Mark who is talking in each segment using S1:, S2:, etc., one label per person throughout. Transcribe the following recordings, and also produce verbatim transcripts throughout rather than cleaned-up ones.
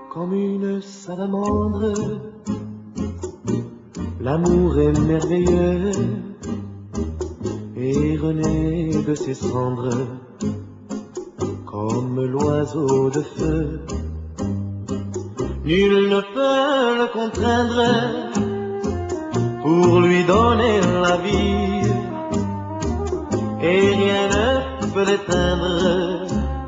S1: comme une salamandre. L'amour est merveilleux et renaît de ses cendres comme l'oiseau de feu. Nul ne peut le contraindre pour lui donner la vie, et rien ne peut l'éteindre,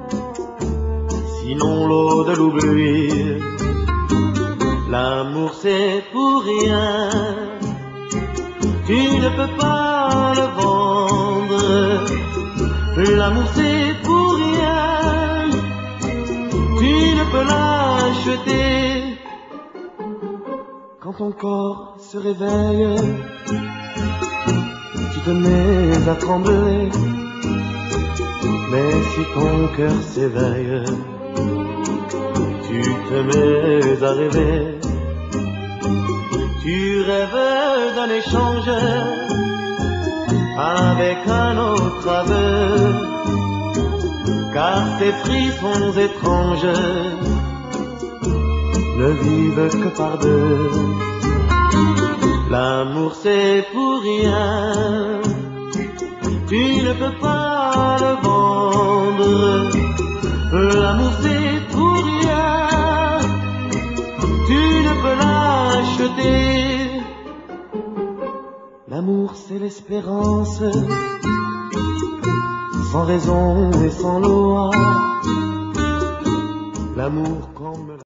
S1: sinon l'eau de l'oubli. L'amour c'est pour rien, tu ne peux pas le vendre. L'amour c'est pour rien, tu ne peux l'acheter. Quand ton corps se réveille, tu te mets à trembler, mais si ton cœur s'éveille, tu te mets à rêver. Tu rêves d'un échange avec un autre aveu, car ces frissons étranges ne vivent que par deux. L'amour c'est pour rien, tu ne peux pas le vendre. L'amour c'est pour rien, tu ne peux l'acheter. L'amour c'est l'espérance, sans raison et sans loi,